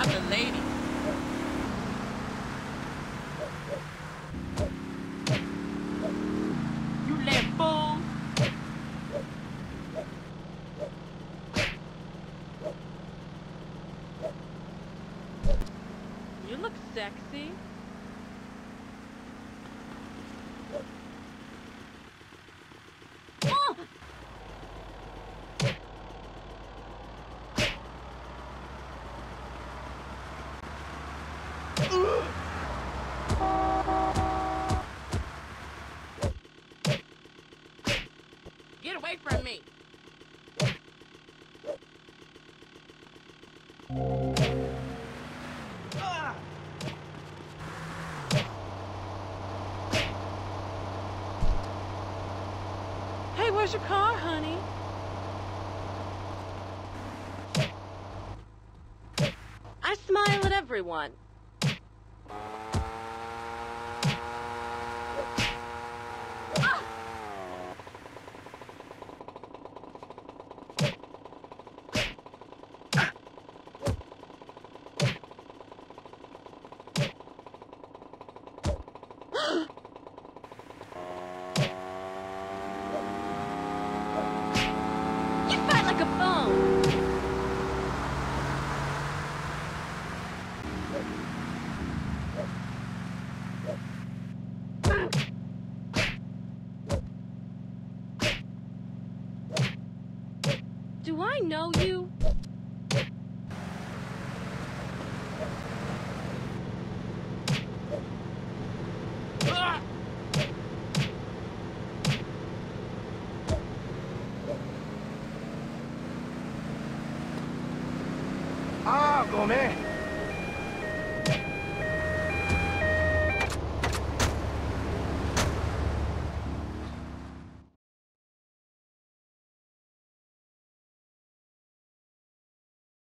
about the lady. You let fool. You look sexy. Oh! Get away from me! Hey, where's your car, honey? I smile at everyone. You fight like a phone. Do I know you? Ah, go, man.